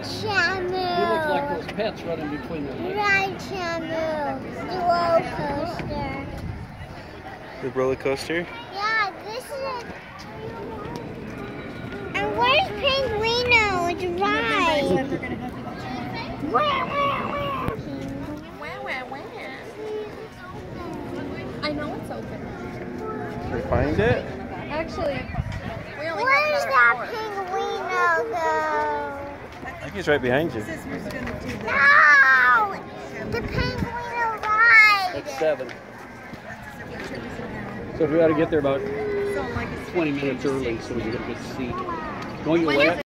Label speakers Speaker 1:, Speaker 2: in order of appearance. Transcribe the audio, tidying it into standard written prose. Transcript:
Speaker 1: Shamu.
Speaker 2: You look like those pets running between their legs.
Speaker 1: Ride Shamu. The roller coaster.
Speaker 3: The roller coaster?
Speaker 1: Yeah, this is it. And where's Pinguino? It's right. Where?
Speaker 4: I know it's open.
Speaker 3: Can we find it?
Speaker 4: Actually, we only
Speaker 1: Where's
Speaker 4: have
Speaker 1: that
Speaker 4: another
Speaker 1: Pinguino go?
Speaker 3: I think he's right behind you.
Speaker 1: No! The Pinguino ride.
Speaker 2: It's 7. So we ought to get there about 20 minutes early so we can get a good seat. Going your way?